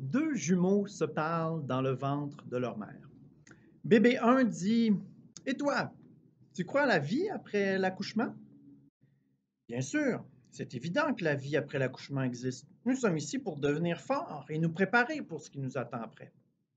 Deux jumeaux se parlent dans le ventre de leur mère. Bébé 1 dit: Et toi, tu crois à la vie après l'accouchement? Bien sûr, c'est évident que la vie après l'accouchement existe. Nous sommes ici pour devenir forts et nous préparer pour ce qui nous attend après.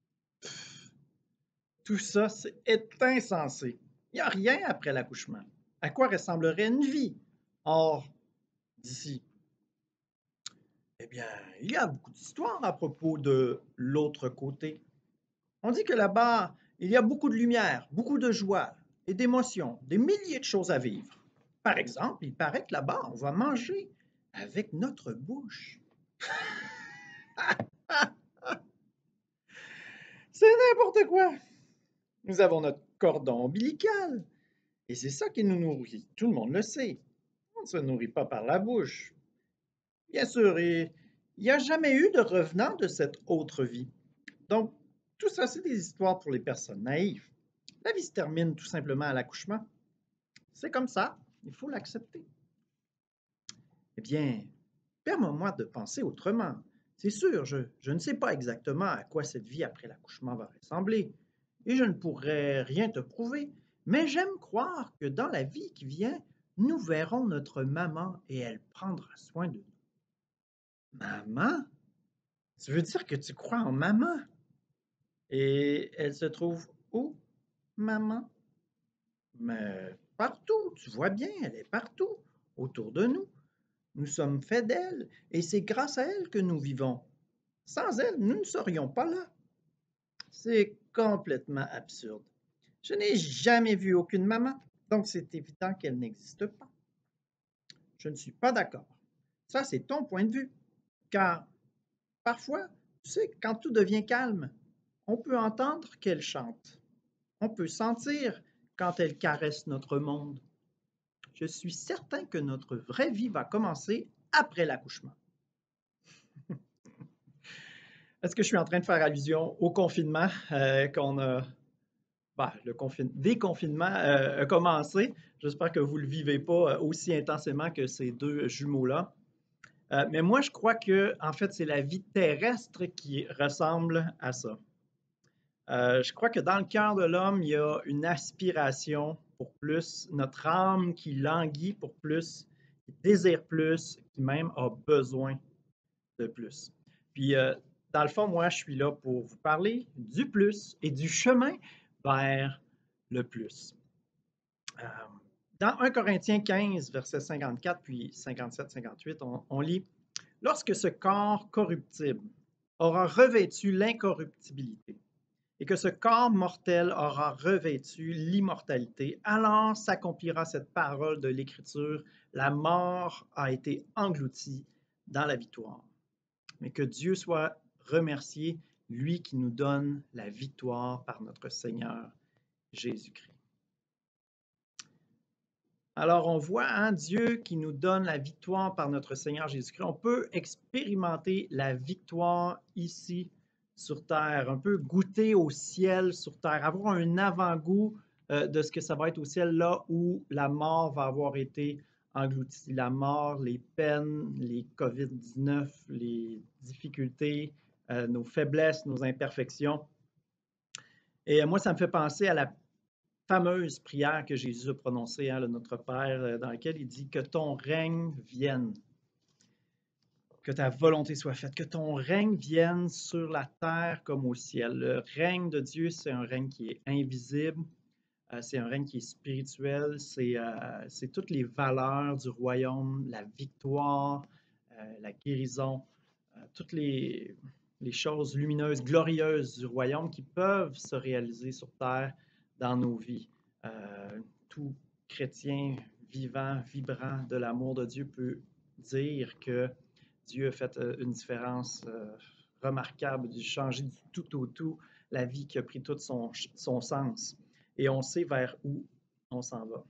Tout ça, est insensé. Il n'y a rien après l'accouchement. À quoi ressemblerait une vie hors d'ici? Eh bien, il y a beaucoup d'histoires à propos de l'autre côté. On dit que là-bas, il y a beaucoup de lumière, beaucoup de joie et d'émotions, des milliers de choses à vivre. Par exemple, il paraît que là-bas, on va manger avec notre bouche. C'est n'importe quoi. Nous avons notre cordon ombilical et c'est ça qui nous nourrit. Tout le monde le sait. On ne se nourrit pas par la bouche. Bien sûr, et il n'y a jamais eu de revenant de cette autre vie. Donc, tout ça, c'est des histoires pour les personnes naïves. La vie se termine tout simplement à l'accouchement. C'est comme ça, il faut l'accepter. Eh bien, permets-moi de penser autrement. C'est sûr, je ne sais pas exactement à quoi cette vie après l'accouchement va ressembler, et je ne pourrais rien te prouver, mais j'aime croire que dans la vie qui vient, nous verrons notre maman et elle prendra soin de nous. Maman? Tu veux dire que tu crois en maman? Et elle se trouve où, maman? Mais partout, tu vois bien, elle est partout, autour de nous. Nous sommes faits d'elle, et c'est grâce à elle que nous vivons. Sans elle, nous ne serions pas là. C'est complètement absurde. Je n'ai jamais vu aucune maman, donc c'est évident qu'elle n'existe pas. Je ne suis pas d'accord. Ça, c'est ton point de vue. Car parfois, tu sais, quand tout devient calme, on peut entendre qu'elle chante. On peut sentir quand elle caresse notre monde. Je suis certain que notre vraie vie va commencer après l'accouchement. Est-ce que je suis en train de faire allusion au confinement qu'on a? Le déconfinement a commencé. J'espère que vous ne le vivez pas aussi intensément que ces deux jumeaux-là. Mais moi, je crois que, en fait, c'est la vie terrestre qui ressemble à ça. Je crois que dans le cœur de l'homme, il y a une aspiration pour plus, notre âme qui languit pour plus, qui désire plus, qui même a besoin de plus. Puis, dans le fond, moi, je suis là pour vous parler du plus et du chemin vers le plus. Euh, Dans 1 Corinthiens 15, versets 54 puis 57-58, on lit: Lorsque ce corps corruptible aura revêtu l'incorruptibilité et que ce corps mortel aura revêtu l'immortalité, alors s'accomplira cette parole de l'Écriture: la mort a été engloutie dans la victoire. Mais que Dieu soit remercié, lui qui nous donne la victoire par notre Seigneur Jésus-Christ. Alors on voit Dieu qui nous donne la victoire par notre Seigneur Jésus-Christ. On peut expérimenter la victoire ici sur terre, un peu goûter au ciel sur terre, avoir un avant-goût de ce que ça va être au ciel, là où la mort va avoir été engloutie. La mort, les peines, les COVID-19, les difficultés, nos faiblesses, nos imperfections. Et moi, ça me fait penser à la fameuse prière que Jésus a prononcée, le Notre Père, dans laquelle il dit: Que ton règne vienne, que ta volonté soit faite, que ton règne vienne sur la terre comme au ciel. Le règne de Dieu, c'est un règne qui est invisible, c'est un règne qui est spirituel, c'est toutes les valeurs du royaume, la victoire, la guérison, toutes les choses lumineuses, glorieuses du royaume qui peuvent se réaliser sur terre dans nos vies. Tout chrétien vivant, vibrant de l'amour de Dieu peut dire que Dieu a fait une différence remarquable, de changer du tout au tout la vie qui a pris tout son sens. Et on sait vers où on s'en va.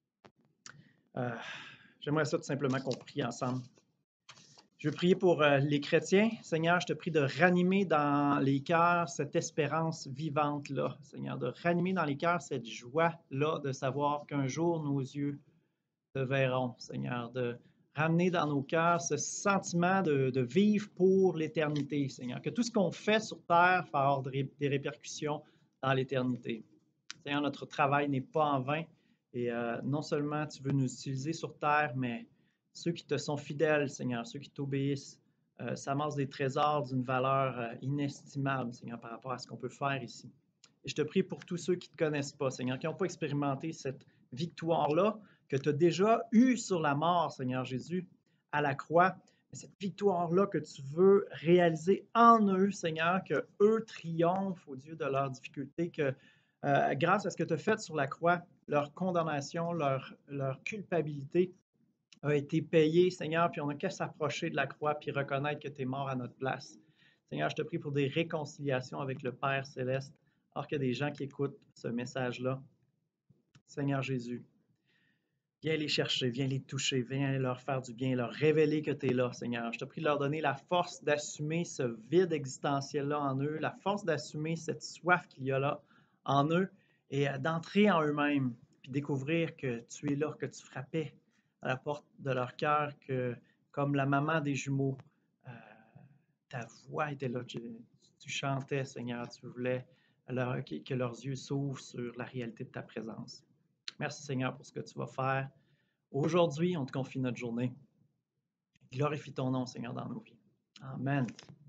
J'aimerais ça tout simplement qu'on prie ensemble. Je veux prier pour les chrétiens. Seigneur, je te prie de ranimer dans les cœurs cette espérance vivante-là. Seigneur, de ranimer dans les cœurs cette joie-là de savoir qu'un jour nos yeux te verront. Seigneur, de ramener dans nos cœurs ce sentiment de vivre pour l'éternité, Seigneur. Que tout ce qu'on fait sur terre va avoir des répercussions dans l'éternité. Seigneur, notre travail n'est pas en vain et non seulement tu veux nous utiliser sur terre, mais ceux qui te sont fidèles, Seigneur, ceux qui t'obéissent, s'amassent des trésors d'une valeur inestimable, Seigneur, par rapport à ce qu'on peut faire ici. Et je te prie pour tous ceux qui ne te connaissent pas, Seigneur, qui n'ont pas expérimenté cette victoire-là que tu as déjà eue sur la mort, Seigneur Jésus, à la croix. Cette victoire-là que tu veux réaliser en eux, Seigneur, que eux triomphent au Dieu de leurs difficultés, que grâce à ce que tu as fait sur la croix, leur condamnation, leur culpabilité a été payée, Seigneur, puis on n'a qu'à s'approcher de la croix puis reconnaître que tu es mort à notre place. Seigneur, je te prie pour des réconciliations avec le Père céleste, alors qu'il y a des gens qui écoutent ce message-là. Seigneur Jésus, viens les chercher, viens les toucher, viens leur faire du bien, leur révéler que tu es là, Seigneur. Je te prie de leur donner la force d'assumer ce vide existentiel-là en eux, la force d'assumer cette soif qu'il y a là en eux et d'entrer en eux-mêmes, puis découvrir que tu es là, que tu frappais à la porte de leur cœur, que comme la maman des jumeaux, euh, ta voix était là, tu chantais, Seigneur, tu voulais que leurs yeux s'ouvrent sur la réalité de ta présence. Merci, Seigneur, pour ce que tu vas faire. Aujourd'hui, on te confie notre journée. Glorifie ton nom, Seigneur, dans nos vies. Amen.